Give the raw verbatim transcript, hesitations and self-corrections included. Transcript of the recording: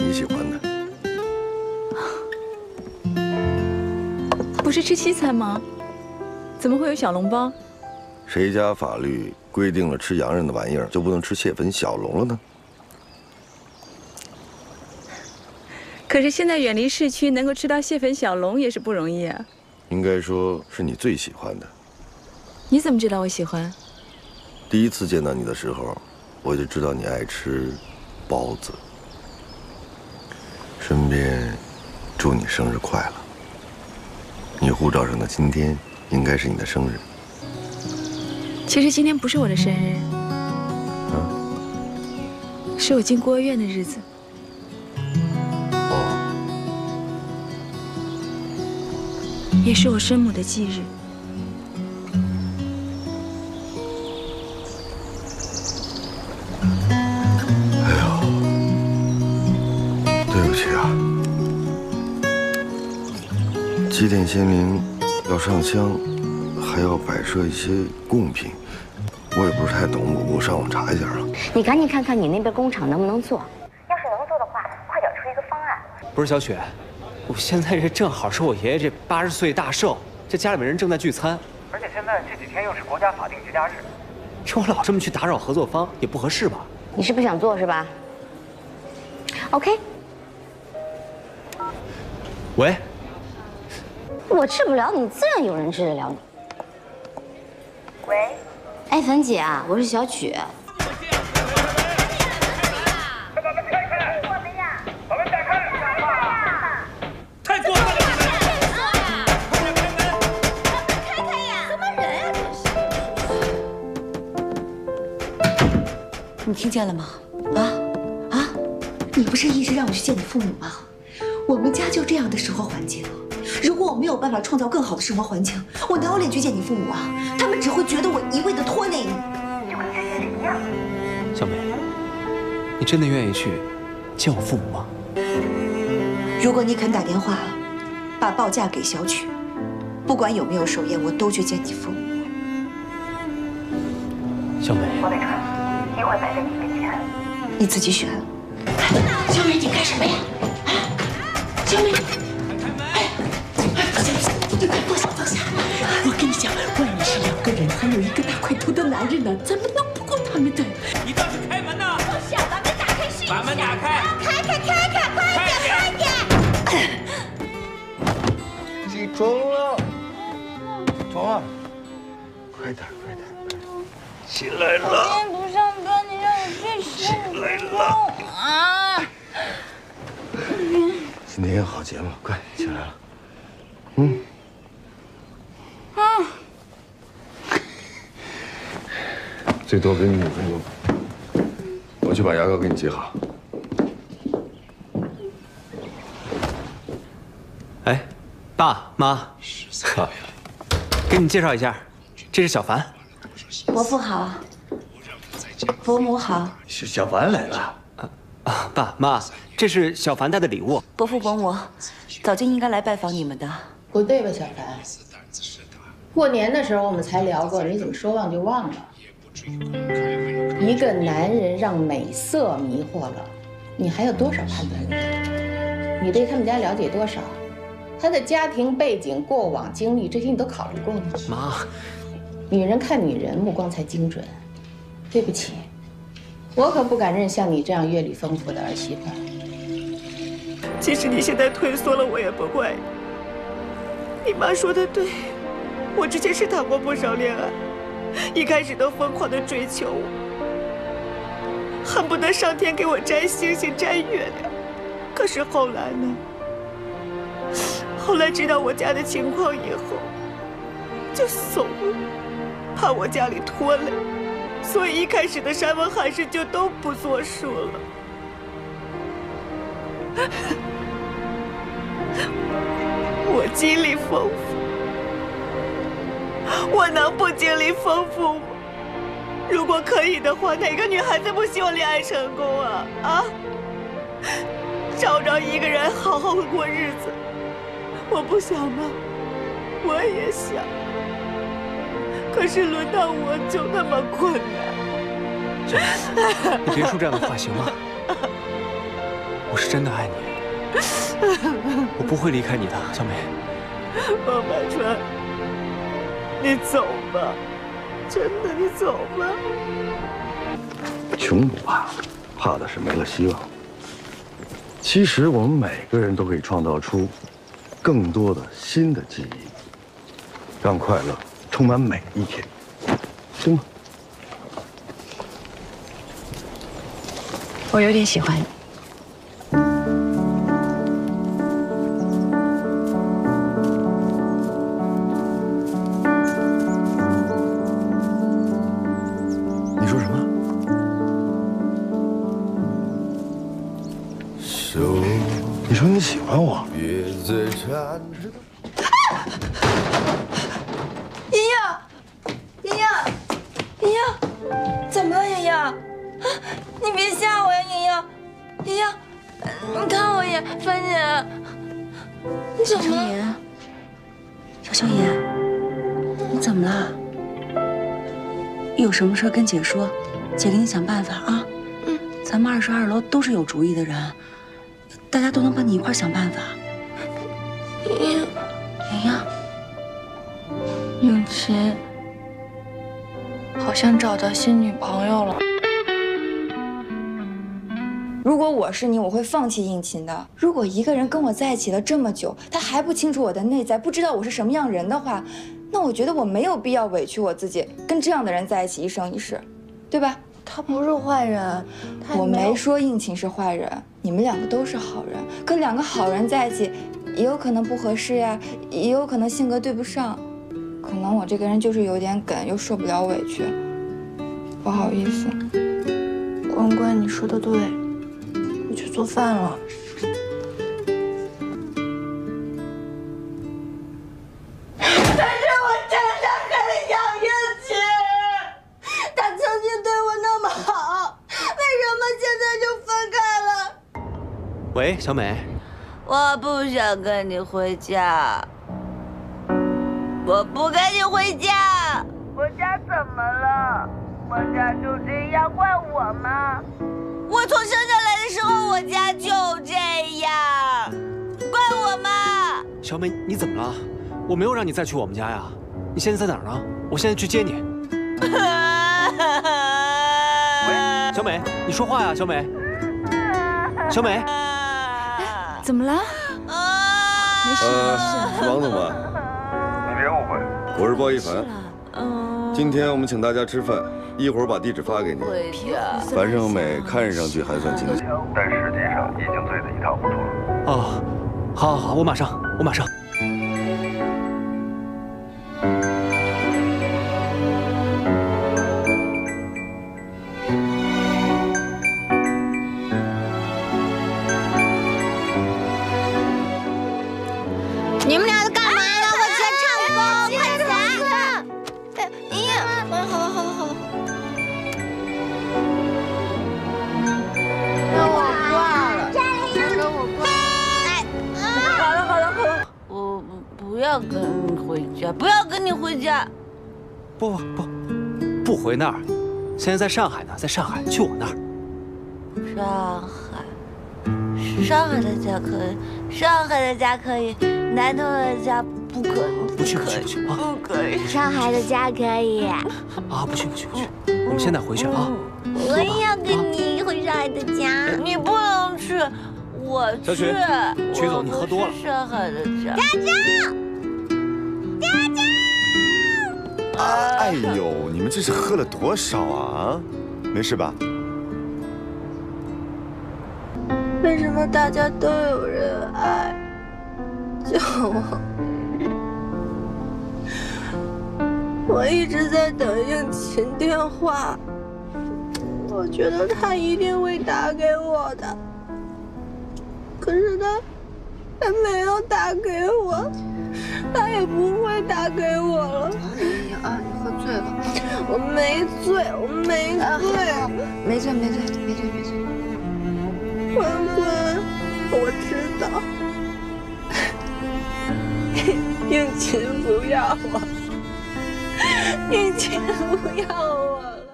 你喜欢的。 不是吃西餐吗？怎么会有小笼包？ 谁家法律规定了吃洋人的玩意儿就不能吃蟹粉小笼了呢？ 可是现在远离市区，能够吃到蟹粉小笼也是不容易啊。 应该说是你最喜欢的。 你怎么知道我喜欢？ 第一次见到你的时候，我就知道你爱吃包子。顺便祝你生日快乐。你护照上的今天应该是你的生日。 其实今天不是我的生日， 啊， 是我进孤儿院的日子。 哦， 也是我生母的忌日。 哎呦，对不起啊。祭奠先灵要上香，还要摆设一些贡品，我也不是太懂，我我上网查一下啊。 你赶紧看看你那边工厂能不能做，要是能做的话，快点出一个方案。 不是小雪，我现在这正好是我爷爷这八十岁大寿，这家里面人正在聚餐， 而且现在这几天又是国家法定节假日， 这我老这么去打扰合作方也不合适吧？ 你是不想做是吧 ？OK。 喂。 我治不了你，自然有人治得了你。喂，哎，汾姐啊，我是小曲。 把门开开！我们呀，把门打开！太过分了！快点开门！ 开开呀！什么人啊？ 你听见了吗？啊啊！你不是一直让我去见你父母吗？我们家就这样的生活环境。如果我没有办法创造更好的生活环境，我哪有脸去见你父母啊？他们只会觉得我一味的拖累你， 就跟之前一样。 小美，你真的愿意去见我父母吗？ 如果你肯打电话把报价给小曲，不管有没有寿宴，我都去见你父母。 小美， 我得看，一会摆在你面前， 你自己选。 小美，你干什么呀？啊，小美。放下放下！我跟你讲，外面是两个人，还有一个大块头的男人呢，咱们弄不过他们的。 你倒是开门呐！ 不是，把门打开试一下。 把门打开！ 开开开开，快点快点！ 起床了，床啊，快点快点，起来了。 今天不上班，你让我睡十五分钟啊！ 今天有好节目，快起来了。嗯。 啊！ 最多给你五分钟，我去把牙膏给你挤好。 哎，爸妈，给你介绍一下，这是小凡。 伯父好，伯母好。 是小凡来了。 啊，爸妈，这是小凡带的礼物。 伯父伯母，早就应该来拜访你们的。 不对吧，小凡？过年的时候我们才聊过，你怎么说忘就忘了？一个男人让美色迷惑了，你还有多少判断力？你对他们家了解多少？他的家庭背景、过往经历，这些你都考虑过吗？ 妈， 女人看女人目光才精准。对不起，我可不敢认像你这样阅历丰富的儿媳妇。 即使你现在退缩了，我也不怪你。你妈说的对，我之前是谈过不少恋爱，一开始都疯狂的追求我，恨不得上天给我摘星星摘月亮。可是后来呢？后来知道我家的情况以后，就怂了，怕我家里拖累，所以一开始的山盟海誓就都不作数了。我经历丰富，我能不经历丰富吗？如果可以的话，哪个女孩子不希望恋爱成功啊？啊！找着一个人好好的过日子，我不想吗？我也想。可是轮到我就那么困难。 小凡，你别说这样的话行吗？ 我是真的爱你，我不会离开你的，小美。 王百川，你走吧，真的，你走吧。 穷不怕，怕的是没了希望。其实我们每个人都可以创造出更多的新的记忆，让快乐充满每一天，行吗？ 我有点喜欢你。 你说什么？你说你喜欢我？ 莹莹，莹莹，莹莹，怎么了，莹莹？啊，你别吓我呀，莹莹，莹莹，你看我一眼，樊姐，你怎么了？ 小秋妍，你怎么了？有什么事跟姐说，姐给你想办法啊。嗯，咱们二十二楼都是有主意的人，大家都能帮你一块想办法。 莹莹， 莹莹， 永琪好像找到新女朋友了。如果我是你，我会放弃应勤的。如果一个人跟我在一起了这么久，他还不清楚我的内在，不知道我是什么样人的话，那我觉得我没有必要委屈我自己，跟这样的人在一起一生一世，对吧？ 他不是坏人， 我没说应勤是坏人，你们两个都是好人。跟两个好人在一起，也有可能不合适呀，也有可能性格对不上。可能我这个人就是有点梗，又受不了委屈，不好意思。 关关，你说的对，我去做饭了。 喂，小美， 我不想跟你回家，我不跟你回家。我家怎么了？我家就这样，怪我吗？我从生下来的时候，我家就这样，怪我吗？ 小美，你怎么了？我没有让你再去我们家呀。你现在在哪儿呢？我现在去接你。喂，小美，你说话呀，小美，小美。 怎么了？没事没事。 王总吧， 你别误会， 我是包一凡。今天我们请大家吃饭，一会儿把地址发给你。樊胜美看上去还算清醒， 但实际上已经醉得一塌糊涂了。 哦，好，好，好，我马上，我马上。 你们俩都干嘛呢？我去唱歌，快起来！ 哎，莹莹，好了好了好了。 让我挂了，让我挂。 哎， 好了好了好了，我不要跟你回家，不要跟你回家。 不不不，不回那儿。现在在上海呢，在上海，去我那儿。 上海，上海的家可以，上海的家可以。南通的家不可以， 不去不去不去啊！ 不可以。 上海的家可以。 啊，不去不去不去，我们现在回去啊！ 我也要跟你回上海的家。 你不能去，我去。 小曲，曲总，你喝多了。 上海的家。 家长，家长。 哎呦，你们这是喝了多少啊？没事吧？ 为什么大家都有人爱？就我，我一直在等应勤电话，我觉得他一定会打给我的，可是他，他没有打给我，他也不会打给我了。 哎呀啊，你喝醉了。 我没醉，我没醉， 没醉没醉没醉没醉。 关关，我知道。应勤不要我，应勤不要我了。